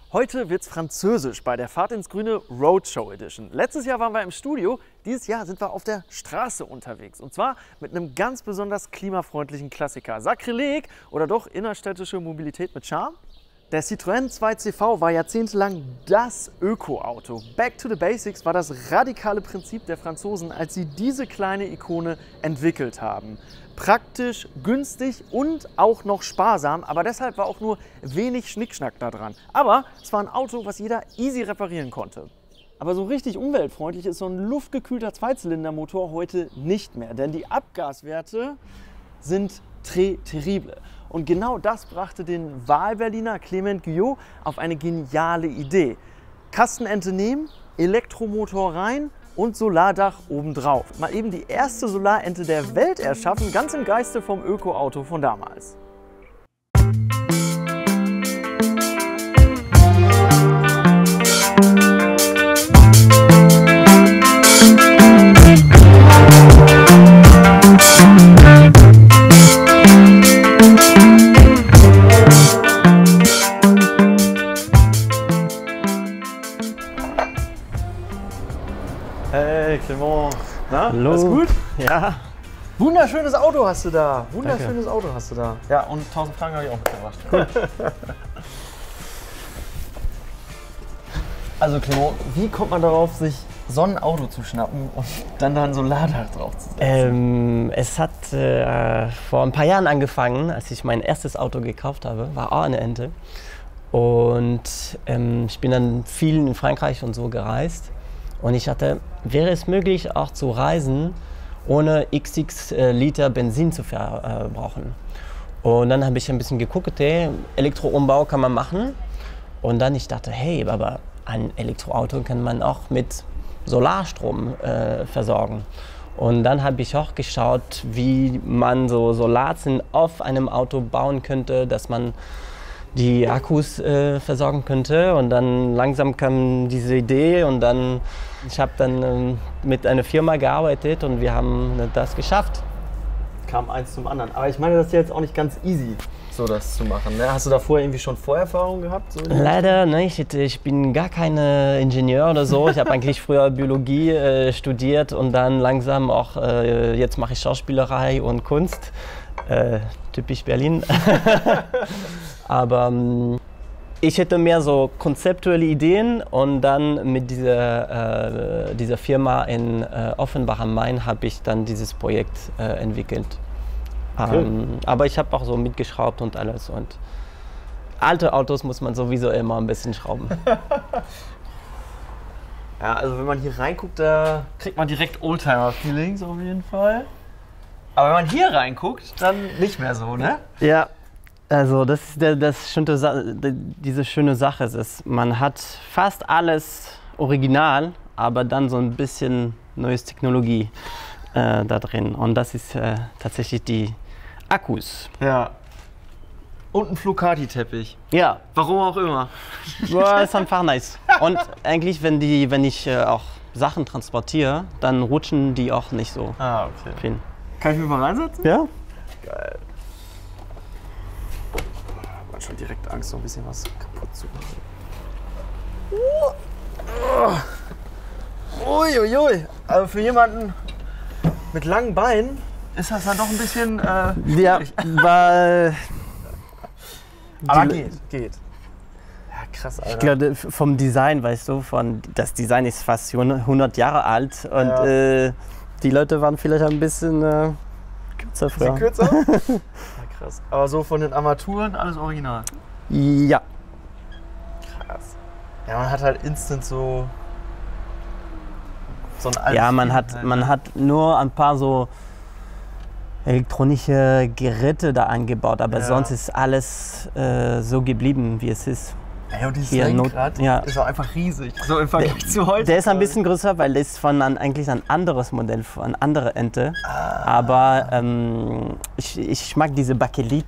Heute wird's französisch bei der Fahrt ins Grüne Roadshow Edition. Letztes Jahr waren wir im Studio, dieses Jahr sind wir auf der Straße unterwegs. Und zwar mit einem ganz besonders klimafreundlichen Klassiker. Sakrileg oder doch innerstädtische Mobilität mit Charme? Der Citroën 2CV war jahrzehntelang das Öko-Auto. Back to the Basics war das radikale Prinzip der Franzosen, als sie diese kleine Ikone entwickelt haben. Praktisch, günstig und auch noch sparsam, aber deshalb war auch nur wenig Schnickschnack da dran. Aber es war ein Auto, was jeder easy reparieren konnte. Aber so richtig umweltfreundlich ist so ein luftgekühlter Zweizylindermotor heute nicht mehr, denn die Abgaswerte sind très terrible. Und genau das brachte den Wahlberliner Clement Guyot auf eine geniale Idee. Kastenente nehmen, Elektromotor rein und Solardach obendrauf. Mal eben die erste Solarente der Welt erschaffen, ganz im Geiste vom Öko-Auto von damals. Hey Clement, na? Hallo. Alles gut? Ja. Wunderschönes Auto hast du da. Wunderschönes Danke. Auto hast du da. Ja, und 1000 Franken habe ich auch mitgebracht. Also Clement, wie kommt man darauf, sich so ein Auto zu schnappen und dann da ein Solardach drauf zu setzen? Es hat vor ein paar Jahren angefangen, als ich mein erstes Auto gekauft habe, war auch eine Ente. Und ich bin dann viel in Frankreich und so gereist. Und ich hatte, wäre es möglich auch zu reisen, ohne xx Liter Benzin zu verbrauchen. Und dann habe ich ein bisschen geguckt, okay, Elektroumbau kann man machen. Und dann ich dachte, hey, aber ein Elektroauto kann man auch mit Solarstrom versorgen. Und dann habe ich auch geschaut, wie man so Solarzellen auf einem Auto bauen könnte, dass man die Akkus versorgen könnte. Und dann langsam kam diese Idee und dann ich habe dann mit einer Firma gearbeitet und wir haben das geschafft. Kam eins zum anderen. Aber ich meine, das ist ja jetzt auch nicht ganz easy, so das zu machen. Ne? Hast du da vorher irgendwie schon Vorerfahrung gehabt? So Leider nicht. Ich bin gar kein Ingenieur oder so. Ich habe eigentlich früher Biologie studiert und dann langsam auch, jetzt mache ich Schauspielerei und Kunst. Typisch Berlin. Aber ich hätte mehr so konzeptuelle Ideen und dann mit dieser Firma in Offenbach am Main habe ich dann dieses Projekt entwickelt. Cool. Aber ich habe auch so mitgeschraubt und alles. Und alte Autos muss man sowieso immer ein bisschen schrauben. Ja, also wenn man hier reinguckt, da kriegt man direkt Oldtimer-Feelings auf jeden Fall. Aber wenn man hier reinguckt, dann nicht mehr so, ne? Ja. Also das ist diese schöne Sache ist, man hat fast alles original, aber dann so ein bisschen neues Technologie da drin. Und das ist tatsächlich die Akkus. Ja. Und ein Flucati-Teppich. Ja. Warum auch immer. Boah, ist einfach nice. Und eigentlich, wenn ich auch Sachen transportiere, dann rutschen die auch nicht so. Ah, okay. Viel. Kann ich mich mal reinsetzen? Ja? Geil. Man hat schon direkt Angst, so ein bisschen was kaputt zu machen. Uiuiui. Also für jemanden mit langen Beinen ist das dann doch ein bisschen Ja, schwierig. weil Aber geht. Ja, krass, Alter. ich glaube, vom Design, weißt du, das Design ist fast 100 Jahre alt und Ja. Die Leute waren vielleicht ein bisschen kürzer früher. Bisschen kürzer? Ja, krass. Aber so von den Armaturen alles original. Ja, Krass. Ja, man hat halt instant so ein altes ja, man Feeling, hat nur ein paar so elektronische Geräte da angebaut, aber Ja. sonst ist alles so geblieben, wie es ist. Ey, und dieses Hier Lenkrad ja. ist auch einfach riesig. So im Vergleich zu heute. Der ist ein bisschen größer, weil das ist eigentlich ein anderes Modell, von andere Ente. Aber ich mag diese Bakelit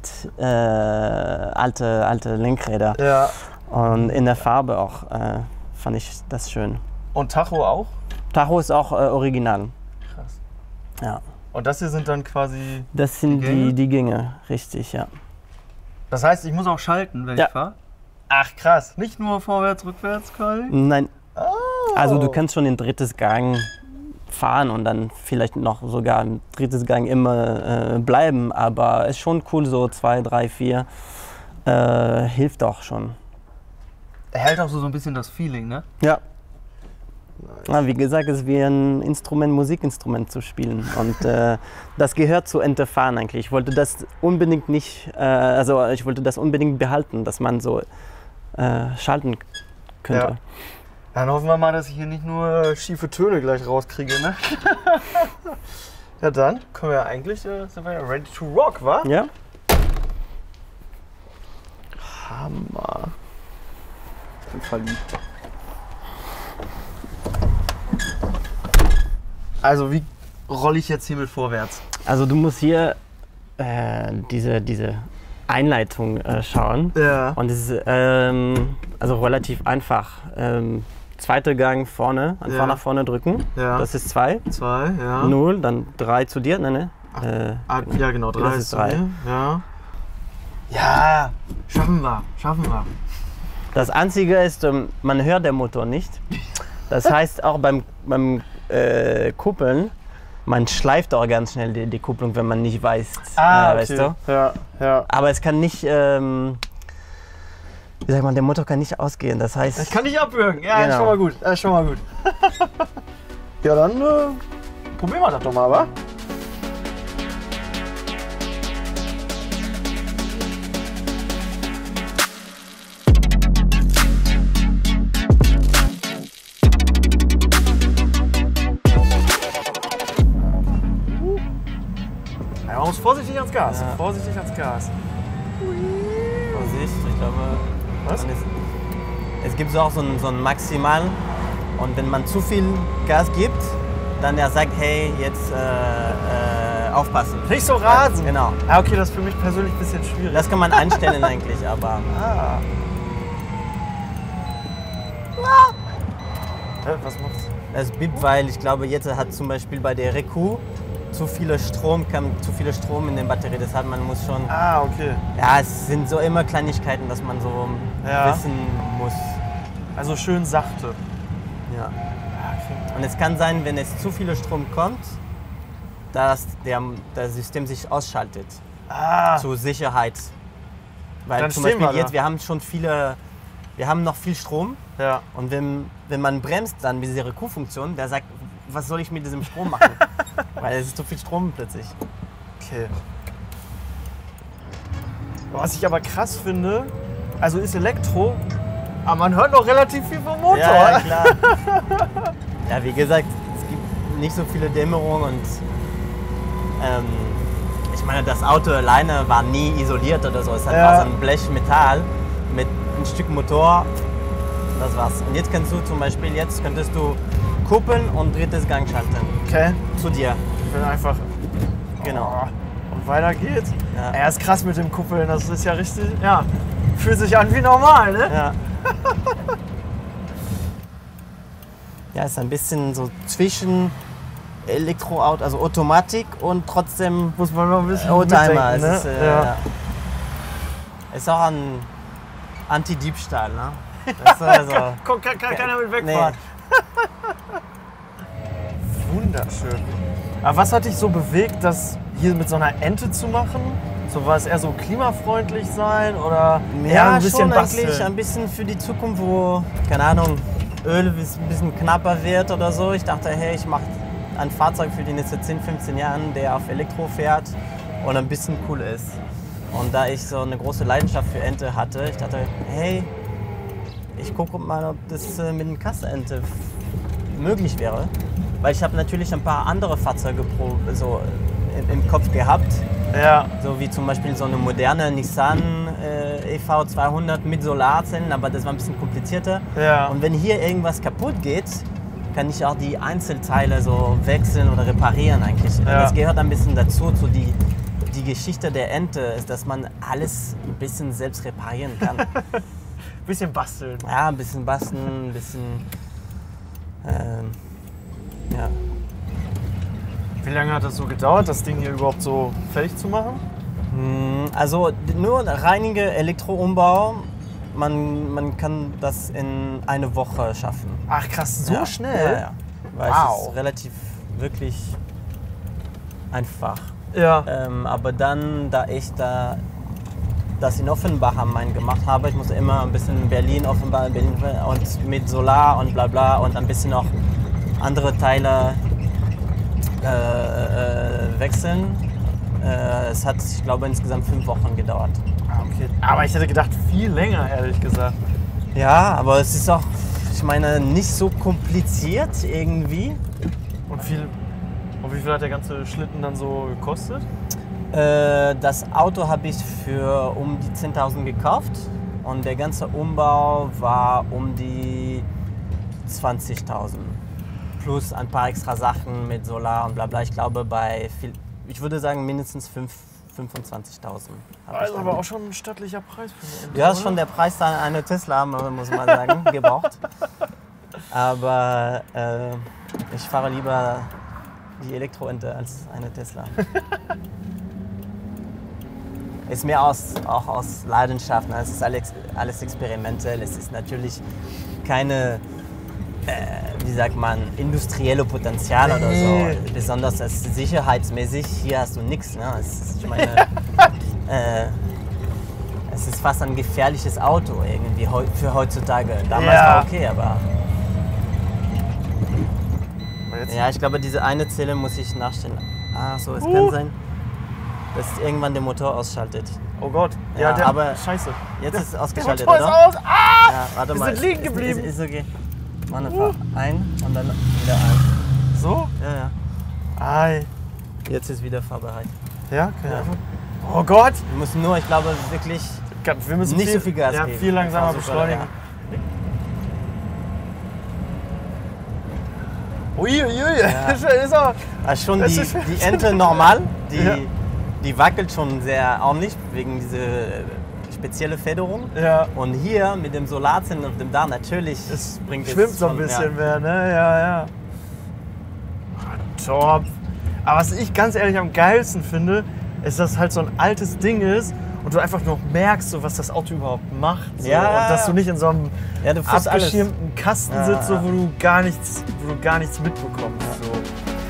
alte Lenkräder. Ja. Und in der Farbe auch fand ich das schön. Und Tacho auch? Tacho ist auch original. Krass. Ja. Und das hier sind dann quasi. Das sind Die Gänge? die Gänge, richtig, ja. Das heißt, ich muss auch schalten, wenn Ja. ich fahre? Ach krass, nicht nur vorwärts, rückwärts quasi? Nein. Oh. Also du kannst schon in drittes Gang fahren und dann vielleicht noch sogar im drittes Gang immer bleiben, aber es ist schon cool, so 2, 3, 4 hilft auch schon. Er hält auch so ein bisschen das Feeling, ne? Ja. Ja, wie gesagt, es ist wie ein Instrument, Musikinstrument zu spielen und das gehört zu Enterfahren eigentlich. Ich wollte das unbedingt nicht, ich wollte das unbedingt behalten, dass man so schalten könnte. Ja. Dann hoffen wir mal, dass ich hier nicht nur schiefe Töne gleich rauskriege, ne? Ja, dann können wir eigentlich, sind wir ja ready to rock, wa? Ja. Hammer. Ich bin verliebt. Also wie rolle ich jetzt hier mit vorwärts? Also du musst hier diese Einleitung schauen. Ja. Und es ist also relativ einfach. Zweiter Gang vorne, einfach nach vorne drücken. Ja. Das ist 2. 2, ja. 0, dann 3 zu dir. Nein, Ja, genau, 3 das ist 3. Ja. Ja, schaffen wir. Das Einzige ist, man hört den Motor nicht. Das heißt auch beim Kuppeln, man schleift auch ganz schnell die Kupplung, wenn man nicht weiß. Okay. Weißt du? Ja. Aber es kann nicht, wie sagt man, der Motor kann nicht ausgehen. Das heißt. Ich kann nicht abwürgen. Ja, Genau. Ist schon mal gut. Ja, dann probieren wir das doch mal, wa? Ja, man muss vorsichtig ans Gas. Ja. Vorsichtig ans Gas. Vorsicht, ich glaube. Was? Es gibt so auch so einen Maximal. Und wenn man zu viel Gas gibt, dann er sagt, hey, jetzt aufpassen. Nicht so rasen. Genau. Ah, okay, das ist für mich persönlich ein bisschen schwierig. Das kann man einstellen eigentlich, aber. Was macht's? Es bippt, weil ich glaube, jetzt hat zum Beispiel bei der Reku zu viel Strom in der Batterie. Deshalb man muss schon. Okay. Ja, es sind so immer Kleinigkeiten, dass man so wissen muss. Also schön sachte. Ja. Und es kann sein, wenn es zu viel Strom kommt, dass das System sich ausschaltet. Zur Sicherheit. Weil Dann zum stehen Beispiel wir jetzt, wir haben noch viel Strom. Ja. Und wenn man bremst, dann mit dieser Reku-Funktion, der sagt, was soll ich mit diesem Strom machen? Weil es ist zu viel Strom plötzlich. Okay. Was ich aber krass finde, also ist Elektro, aber man hört noch relativ viel vom Motor. Ja, klar. Ja, wie gesagt, es gibt nicht so viele Dämmerung und ich meine, das Auto alleine war nie isoliert oder so. Es war so ein Blech Metall mit ein Stück Motor. Das war's. Und jetzt kannst du zum Beispiel, könntest du kuppeln und drittes Gang schalten. Okay. Zu dir. Ich bin einfach. Genau. Und weiter geht's. Ja. Ist krass mit dem Kuppeln, das ist ja richtig. Ja. Fühlt sich an wie normal, ne? Ja. Ja, ist ein bisschen so zwischen Elektroauto, also Automatik und trotzdem Muss man noch ein bisschen Oldtimer. mitdenken, ne? Es ist auch ein Anti-Diebstahl, ne? Das ist also, Kann keiner mit wegfahren. Wunderschön. Aber was hat dich so bewegt, das hier mit so einer Ente zu machen? So, war es eher so klimafreundlich sein oder eher ein bisschen schon basteln? eigentlich ein bisschen für die Zukunft, wo, keine Ahnung, Öl ein bisschen knapper wird oder so. Ich dachte, hey, ich mache ein Fahrzeug für die nächsten 10, 15 Jahren, der auf Elektro fährt und ein bisschen cool ist. Und da ich so eine große Leidenschaft für Ente hatte, ich dachte, hey, ich gucke mal, ob das mit einer Kasseente möglich wäre. Weil ich habe natürlich ein paar andere Fahrzeuge so im Kopf gehabt. Ja. So wie zum Beispiel so eine moderne Nissan EV 200 mit Solarzellen, aber das war ein bisschen komplizierter. Ja. Und wenn hier irgendwas kaputt geht, kann ich auch die Einzelteile so wechseln oder reparieren eigentlich. Ja. Das gehört ein bisschen dazu, zu die Geschichte der Ente ist, dass man alles ein bisschen selbst reparieren kann. Bisschen basteln. Ja, ein bisschen basteln, ein bisschen ja. Wie lange hat das so gedauert, das Ding hier überhaupt so fertig zu machen? Also nur reiniger Elektroumbau man kann das in eine Woche schaffen. Ach krass, so Ja. schnell? Ja. Weil es ist relativ wirklich einfach. Ja. Aber dann, da ich das in Offenbach am Main gemacht habe, ich musste immer ein bisschen Berlin, Offenbach, Berlin und mit Solar und bla bla und ein bisschen noch andere Teile wechseln. Es hat, ich glaube, insgesamt 5 Wochen gedauert. Okay. Aber ich hätte gedacht, viel länger, ehrlich gesagt. Ja, aber es ist auch, ich meine, nicht so kompliziert irgendwie. Und wie viel hat der ganze Schlitten dann so gekostet? Das Auto habe ich für um die 10.000 gekauft und der ganze Umbau war um die 20.000. Plus ein paar extra Sachen mit Solar und bla bla. Ich glaube ich würde sagen mindestens 25.000. Also aber auch schon ein stattlicher Preis für eine Ente, Ja, das ist schon der Preis einer Tesla, muss man sagen, gebraucht. Aber ich fahre lieber die Elektroente als eine Tesla. Ist mir auch aus Leidenschaft. Es ist alles experimentell. Es ist natürlich keine, wie sagt man, industrielle Potenzial oder so. Besonders sicherheitsmäßig. Hier hast du nichts. Ne? Ich meine, es ist fast ein gefährliches Auto irgendwie für heutzutage. Damals war okay, aber ja, ich glaube, diese eine Zelle muss ich nachstellen. Ach so, es kann sein, dass irgendwann der Motor ausschaltet. Oh Gott, ja, aber scheiße. Jetzt ist es ausgeschaltet, der Motor oder? ist aus! Ah! Ja, warte mal. Wir sind liegen geblieben. Ist okay. Mann, einfach ein und dann wieder ein. So? Ja, ja. Ei. Jetzt ist wieder fahrbereit. Ja, okay. Ja. Oh Gott! Wir müssen nur, ich glaube, wirklich wir müssen nicht so viel Gas geben. Viel langsamer beschleunigen. Ja. Uiuiui, Ja. ist auch... Also schon die Ente normal, die wackelt schon sehr ordentlich wegen dieser spezielle Federung. Ja. Und hier mit dem Solarzellen auf dem Dach natürlich schwimmt so ein bisschen mehr, ne? Ja, ja. Top. Aber was ich ganz ehrlich am geilsten finde, ist, dass es halt so ein altes Ding ist und du einfach noch merkst, so, was das Auto überhaupt macht. So. Ja. Und dass du nicht in so einem du fährst abgeschirmten Kasten sitzt, so, wo du gar nichts mitbekommst. Ja. So.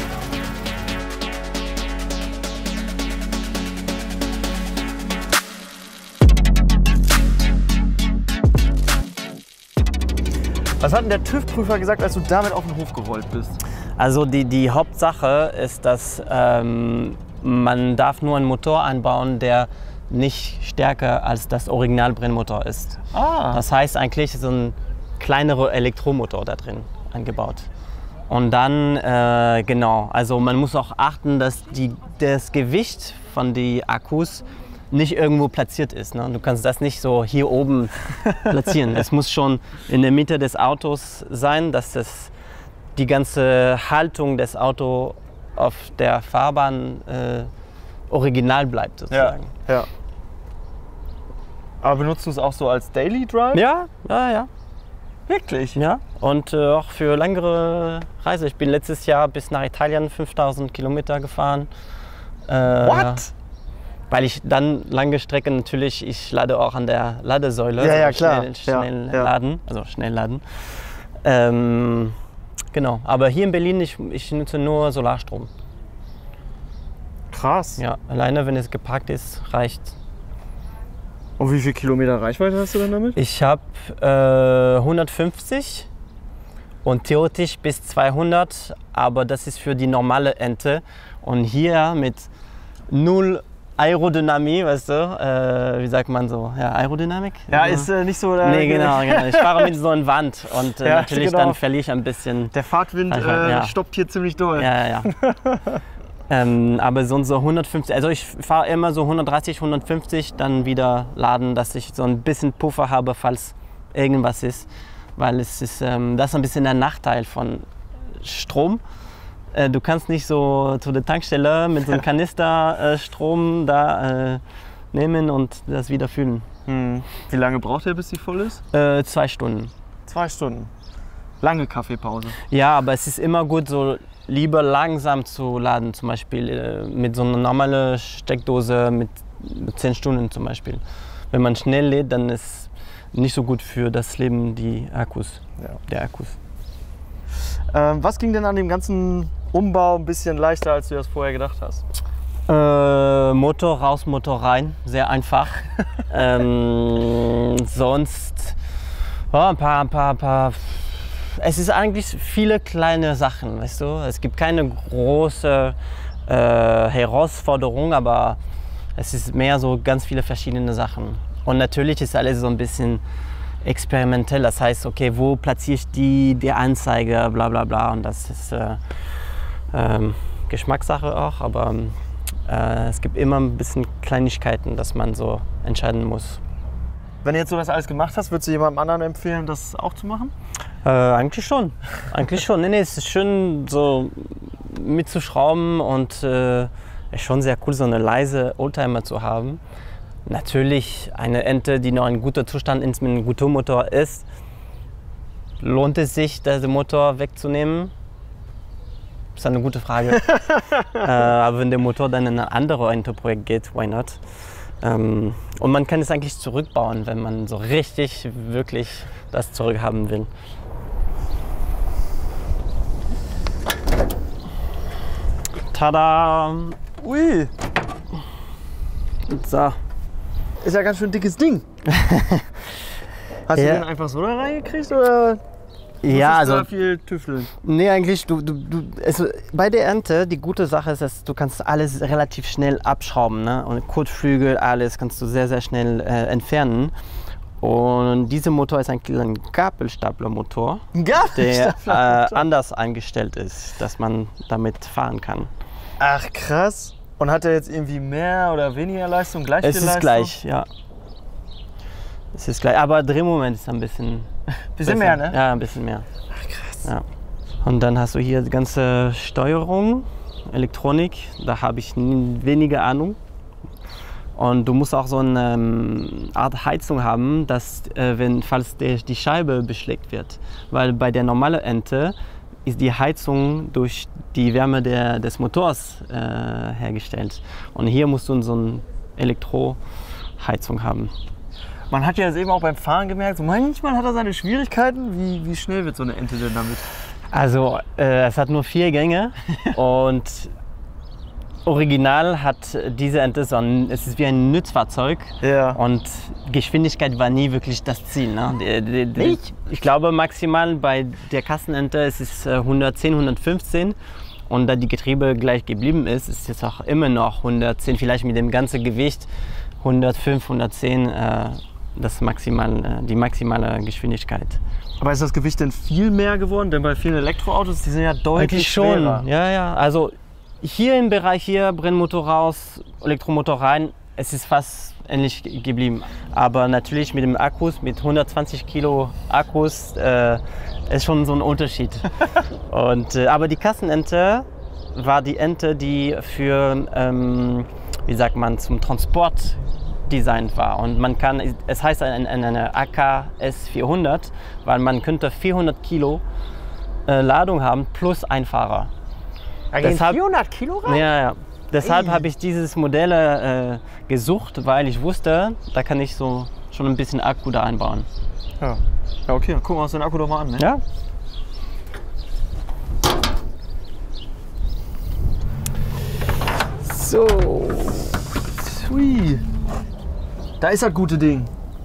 Was hat denn der TÜV-Prüfer gesagt, als du damit auf den Hof gerollt bist? Also die Hauptsache ist, dass man darf nur einen Motor einbauen, der nicht stärker als das Originalbrennmotor ist. Ah. Das heißt eigentlich so ein kleinerer Elektromotor da drin eingebaut. Und dann, genau, also man muss auch achten, dass das Gewicht von den Akkus nicht irgendwo platziert ist. Ne? Du kannst das nicht so hier oben platzieren. Es muss schon in der Mitte des Autos sein, dass die ganze Haltung des Autos auf der Fahrbahn original bleibt sozusagen. Ja. Aber benutzt du es auch so als Daily Drive? Ja, ja, ja. Wirklich? Ja. Und auch für längere Reise. Ich bin letztes Jahr bis nach Italien 5000 Kilometer gefahren. What? Weil ich dann lange Strecken natürlich, ich lade auch an der Ladesäule. Ja, ja, klar. Schnell Ja. laden, also schnell laden. Genau, aber hier in Berlin, ich nutze nur Solarstrom. Krass. Ja, alleine wenn es geparkt ist, reicht. Und wie viel Kilometer Reichweite hast du dann damit? Ich habe 150 und theoretisch bis 200, aber das ist für die normale Ente. Und hier mit 0 Aerodynamik, weißt du, wie sagt man so? Ja, Aerodynamik? Ja, ist nicht so... Nee, genau. Ich fahre mit so einer Wand und Ja, natürlich genau. dann verliere ich ein bisschen. Der Fahrtwind ja. stoppt hier ziemlich doll. Ja. Aber so 150, also ich fahre immer so 130, 150, dann wieder laden, dass ich so ein bisschen Puffer habe, falls irgendwas ist. Weil es ist, das ist ein bisschen der Nachteil von Strom. Du kannst nicht so zu der Tankstelle mit so einem Kanister Strom da nehmen und das wieder füllen. Wie lange braucht der, bis die voll ist? 2 Stunden. 2 Stunden. Lange Kaffeepause. Ja, aber es ist immer gut, so lieber langsam zu laden, zum Beispiel mit so einer normalen Steckdose mit 10 Stunden zum Beispiel. Wenn man schnell lädt, dann ist nicht so gut für das Leben, der Akkus. Was ging denn an dem ganzen Umbau ein bisschen leichter, als du das vorher gedacht hast? Motor raus, Motor rein, sehr einfach. Sonst ein paar. Es ist eigentlich viele kleine Sachen, weißt du. Es gibt keine große Herausforderung, aber es ist mehr so ganz viele verschiedene Sachen. Und natürlich ist alles so ein bisschen experimentell. Das heißt, okay, wo platziere ich die Anzeige, bla bla bla. Und das ist Geschmackssache auch, aber es gibt immer ein bisschen Kleinigkeiten, dass man so entscheiden muss. Wenn du jetzt so das alles gemacht hast, würdest du jemandem anderen empfehlen, das auch zu machen? Eigentlich schon. Nee, es ist schön so mitzuschrauben und es ist schon sehr cool, so eine leise Oldtimer zu haben. Natürlich eine Ente, die noch in guter Zustand ist, mit einem guten Motor ist, lohnt es sich, den Motor wegzunehmen? Das ist eine gute Frage. Aber wenn der Motor dann in ein anderes Ente-Projekt geht, why not? Und man kann es eigentlich zurückbauen, wenn man so richtig, wirklich das zurückhaben will. Tada! Ui! So. Ist ja ganz schön dickes Ding. Hast du den einfach so da reingekriegt oder ja, also da viel tüfteln? Nee, eigentlich, also bei der Ente, die gute Sache ist, dass du kannst alles relativ schnell abschrauben, ne? Und Kotflügel, alles kannst du sehr, sehr schnell entfernen. Und dieser Motor ist eigentlich ein Gabelstaplermotor, der anders eingestellt ist, dass man damit fahren kann. Ach krass. Und hat er jetzt irgendwie mehr oder weniger Leistung, gleich viel Leistung? Es ist gleich, ja. Es ist gleich, aber Drehmoment ist ein bisschen mehr, ne? Ja, ein bisschen mehr. Ach krass. Ja. Und dann hast du hier die ganze Steuerung, Elektronik, da habe ich weniger Ahnung. Und du musst auch so eine Art Heizung haben, dass falls die Scheibe beschlägt wird. Weil bei der normalen Ente ist die Heizung durch die Wärme des Motors hergestellt. Und hier musst du so eine Elektroheizung haben. Man hat ja jetzt eben auch beim Fahren gemerkt, so manchmal hat er seine Schwierigkeiten. Wie schnell wird so eine Ente denn damit? Also es hat nur 4 Gänge und original hat diese Ente es ist wie ein Nutzfahrzeug, ja. Und Geschwindigkeit war nie wirklich das Ziel. Ne? Ich glaube maximal bei der Kassenente ist es 110, 115 und da die Getriebe gleich geblieben ist es jetzt auch immer noch 110, vielleicht mit dem ganzen Gewicht 105, 110, die maximale Geschwindigkeit. Aber ist das Gewicht denn viel mehr geworden? Denn bei vielen Elektroautos, die sind ja deutlich schwerer. Schon, ja. Also hier im Bereich hier, Brennmotor raus, Elektromotor rein, es ist fast ähnlich geblieben. Aber natürlich mit dem Akkus, mit 120 Kilo Akkus, ist schon so ein Unterschied. Aber die Kassenente war die Ente, die für, zum Transport designt war. Und man kann, es heißt eine AKS 400, weil man könnte 400 Kilo Ladung haben plus ein Fahrer. Da gehen 400 Kilo rein? Ja. Deshalb habe ich dieses Modell gesucht, weil ich wusste, da kann ich so schon ein bisschen Akku da einbauen. Ja, okay, dann gucken wir uns den Akku doch mal an. Ne? Ja. So. Hui. Da ist das gute Ding.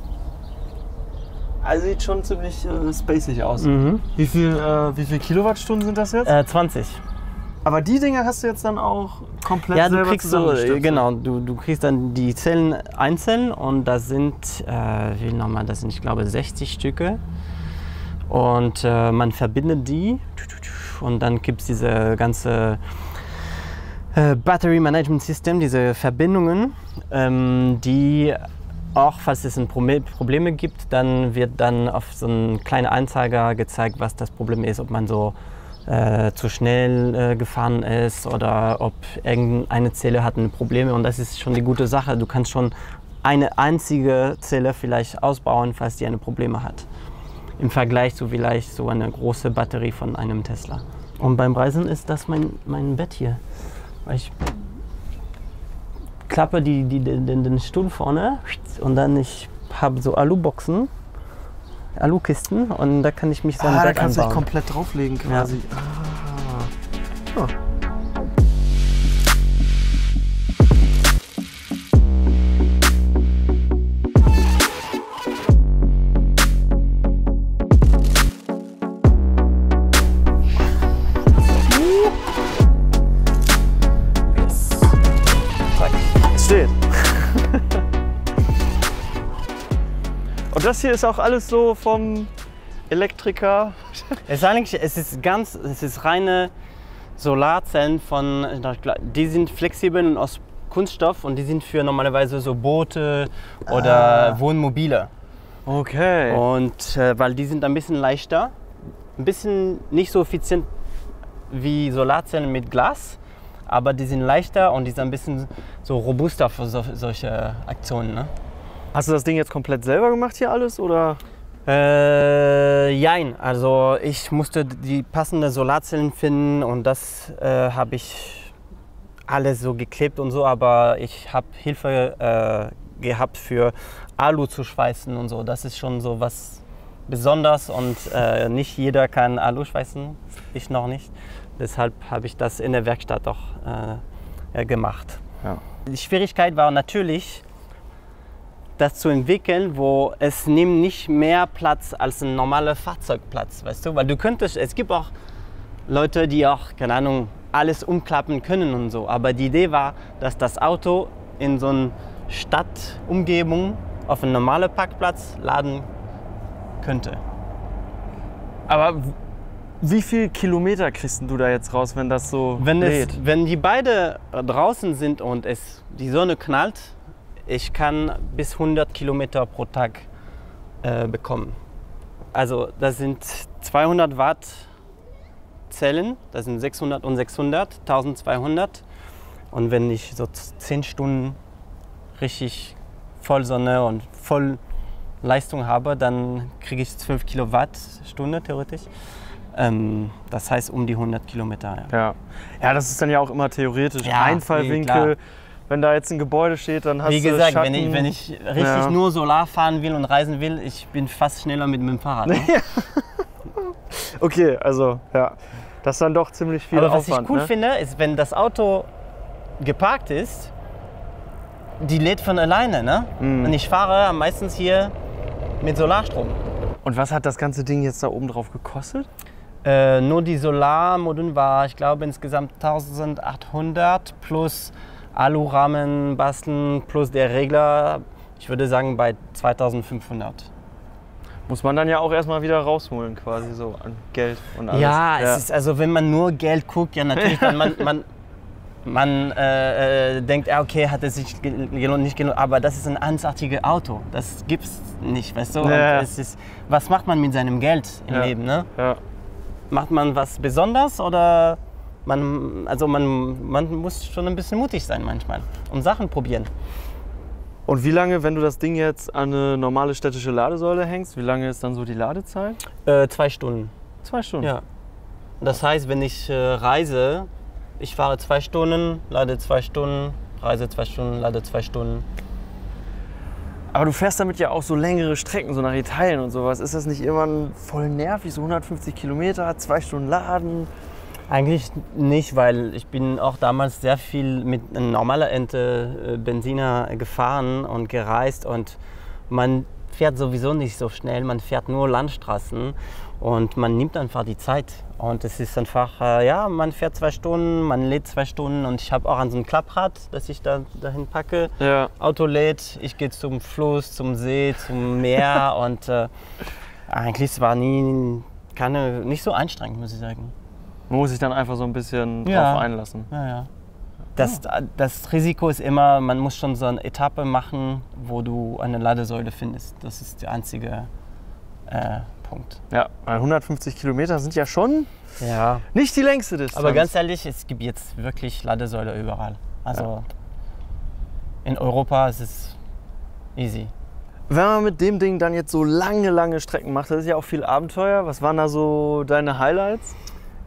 Also sieht schon ziemlich spacig aus. Mhm. Wie viel Kilowattstunden sind das jetzt? 20. Aber die Dinger hast du jetzt dann auch komplett ja, selber zusammengestöpselt? Genau, du kriegst dann die Zellen einzeln und das sind, ich glaube 60 Stücke. Und man verbindet die und dann gibt es diese ganze Battery Management System, diese Verbindungen, die auch, falls es Probleme gibt, dann wird dann auf so einen kleinen Anzeiger gezeigt, was das Problem ist, ob man so zu schnell gefahren ist oder ob irgendeine Zelle hat Probleme. Und das ist schon die gute Sache. Du kannst schon eine einzige Zelle vielleicht ausbauen, falls die Probleme hat. Im Vergleich zu vielleicht so eine große Batterie von einem Tesla. Und beim Reisen ist das mein Bett hier. Ich klappe den Stuhl vorne und dann ich habe so Aluboxen Alukisten und da kann ich mich so ein da Bett kannst du dich einbauen. komplett drauflegen quasi. Ah. Steht. Und das hier ist auch alles so vom Elektriker. Es ist reine Solarzellen die sind flexibel und aus Kunststoff und die sind für normalerweise so Boote oder Wohnmobile. Okay. Und weil die sind ein bisschen leichter, ein bisschen nicht so effizient wie Solarzellen mit Glas, aber die sind leichter und die sind ein bisschen so robuster für solche Aktionen. Ne? Hast du das Ding jetzt komplett selber gemacht hier alles oder? Jein, also ich musste die passenden Solarzellen finden und das habe ich alles so geklebt und so, aber ich habe Hilfe gehabt für Alu zu schweißen und so. Das ist schon so was Besonderes und nicht jeder kann Alu schweißen, ich noch nicht. Deshalb habe ich das in der Werkstatt auch gemacht. Ja. Die Schwierigkeit war natürlich, das zu entwickeln, wo es nimmt nicht mehr Platz als ein normaler Fahrzeugplatz, weißt du? Weil es gibt auch Leute, die auch, keine Ahnung, alles umklappen können und so. Aber die Idee war, dass das Auto in so einer Stadtumgebung auf einen normalen Parkplatz laden könnte. Aber wie viel Kilometer kriegst du da jetzt raus, wenn das so lädt? Wenn die beide draußen sind und die Sonne knallt, ich kann bis 100 Kilometer pro Tag bekommen. Also das sind 200 Watt Zellen, das sind 600 und 600, 1200. Und wenn ich so 10 Stunden richtig Vollsonne und voll Leistung habe, dann kriege ich 12 Kilowattstunde theoretisch. Das heißt um die 100 Kilometer. Ja. Ja, das ist dann ja auch immer theoretisch. Ja, Einfallwinkel. Wenn da jetzt ein Gebäude steht, dann hast du Wie gesagt, Schatten. wenn ich richtig nur Solar fahren will und reisen will, ich bin fast schneller mit dem Fahrrad. Ne? Okay, also ja, das ist dann doch ziemlich viel Aber was Aufwand. ich cool finde, ist, wenn das Auto geparkt ist, die lädt von alleine. Ne? Und ich fahre meistens hier mit Solarstrom. Und was hat das ganze Ding jetzt da oben drauf gekostet? Nur die Solarmodul war, ich glaube, insgesamt 1800 plus Alurahmen basteln plus der Regler, ich würde sagen bei 2500. Muss man dann ja auch erstmal wieder rausholen quasi so an Geld und alles. Ja, es ist also, wenn man nur Geld guckt, ja natürlich, dann man denkt, ja, okay, hat es sich gelohnt, nicht gelohnt, aber das ist ein einzigartiges Auto, das gibt's nicht, weißt du? Ja. Und was macht man mit seinem Geld im Leben, ne? Ja. Macht man was Besonderes oder man muss schon ein bisschen mutig sein manchmal und Sachen probieren. Und wie lange, wenn du das Ding jetzt an eine normale städtische Ladesäule hängst, wie lange ist dann so die Ladezeit? 2 Stunden. 2 Stunden? Ja. Das heißt, wenn ich reise, ich fahre 2 Stunden, lade 2 Stunden, reise 2 Stunden, lade 2 Stunden. Aber du fährst damit ja auch so längere Strecken, so nach Italien und sowas. Ist das nicht irgendwann voll nervig, so 150 Kilometer, 2 Stunden laden? Eigentlich nicht, weil ich bin auch damals sehr viel mit einem normalen Ente Benziner gefahren und gereist und man fährt sowieso nicht so schnell, man fährt nur Landstraßen und man nimmt einfach die Zeit und es ist einfach, ja, man fährt 2 Stunden, man lädt 2 Stunden und ich habe auch an so ein Klapprad, das ich dahin packe, Ja. Auto lädt, ich gehe zum Fluss, zum See, zum Meer und eigentlich war nicht so anstrengend, muss ich sagen. Man muss sich dann einfach so ein bisschen Ja. drauf einlassen. Ja, ja. Das Risiko ist immer, man muss schon so eine Etappe machen, wo du eine Ladesäule findest. Das ist der einzige Punkt. Ja, weil 150 Kilometer sind ja schon Ja. nicht die längste Distanz. Aber ganz ehrlich, es gibt jetzt wirklich Ladesäule überall. Also in Europa ist es easy. Wenn man mit dem Ding dann jetzt so lange Strecken macht, das ist ja auch viel Abenteuer. Was waren da so deine Highlights?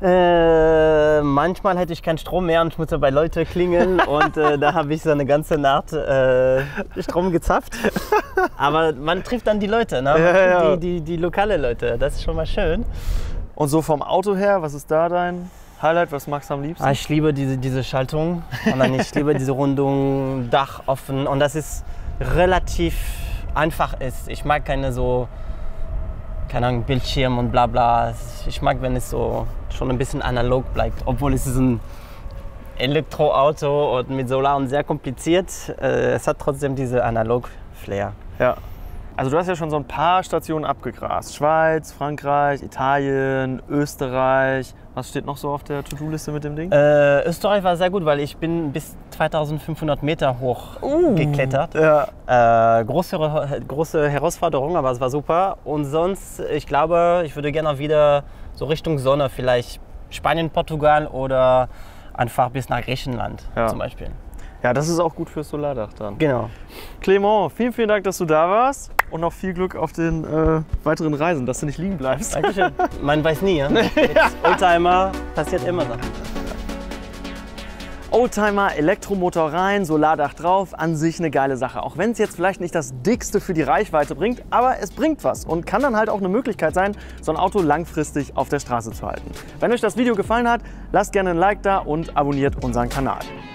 Manchmal hätte ich keinen Strom mehr und ich musste bei Leuten klingeln und da habe ich so eine ganze Nacht Strom gezapft. Aber man trifft dann die Leute, ne? Ja. Die lokale Leute, das ist schon mal schön. Und so vom Auto her, was ist da dein Highlight? Was magst du am liebsten? Ich liebe diese Schaltung und dann ich liebe diese Rundung, Dach offen und das ist relativ einfach ist. Ich mag keine so, keine Ahnung, Bildschirm und bla bla. Ich mag, wenn es so schon ein bisschen analog bleibt, obwohl es ist ein Elektroauto und mit Solar und sehr kompliziert. Es hat trotzdem diese Analog-Flair. Ja. Also du hast ja schon so ein paar Stationen abgegrast. Schweiz, Frankreich, Italien, Österreich. Was steht noch so auf der To-Do-Liste mit dem Ding? Österreich war sehr gut, weil ich bin bis 2500 Meter hoch geklettert. Ja. Große Herausforderung, aber es war super. Und sonst, ich glaube, ich würde gerne wieder so Richtung Sonne, vielleicht Spanien, Portugal oder einfach bis nach Griechenland zum Beispiel. Ja, das ist auch gut fürs Solardach dann. Genau. Clément, vielen, vielen Dank, dass du da warst und noch viel Glück auf den weiteren Reisen, dass du nicht liegen bleibst. Dankeschön. Man weiß nie, ja? Jetzt Oldtimer passiert immer Sachen. Oldtimer, Elektromotor rein, Solardach drauf, an sich eine geile Sache. Auch wenn es jetzt vielleicht nicht das Dickste für die Reichweite bringt, aber es bringt was und kann dann halt auch eine Möglichkeit sein, so ein Auto langfristig auf der Straße zu halten. Wenn euch das Video gefallen hat, lasst gerne ein Like da und abonniert unseren Kanal.